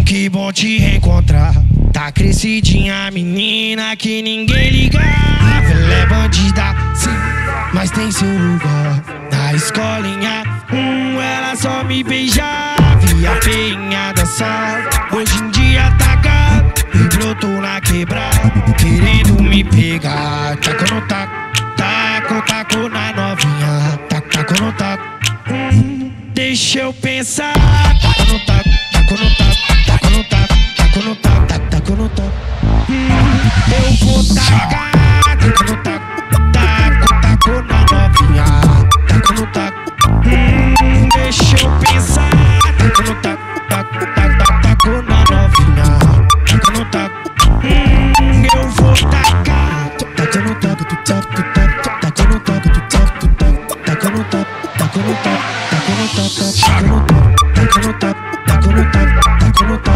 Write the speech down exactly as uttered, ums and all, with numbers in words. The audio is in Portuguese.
que bom te reencontrar. Tá crescidinha, menina que ninguém ligava. Ela é bandida, sim, mas tem seu lugar. Na escolinha, hum, ela só me beijava. E a feinha da sala, hoje em dia TACAR, e broto na quebrada, querendo me pegar. Taco no taco, taco, taco na novinha. Taco, taco no taco, hum, deixa eu pensar. Taco no taco, taco no taco, taco no taco, taco no taco, taco, taco no taco, hum, eu vou tacar. Taco no taco, taco, taco na novinha. Taco no taco, hum, deixa eu pensar. Taco no taco, taco, taco, taco na novinha. Taco no taco, hum, eu vou tacar. Taco no taco, tu taco, tu taco, taco no taco, tu taco, tu taco, taco no taco, taco no taco, taco no taco, taco no taco, taco no taco, taco no taco, taco no taco.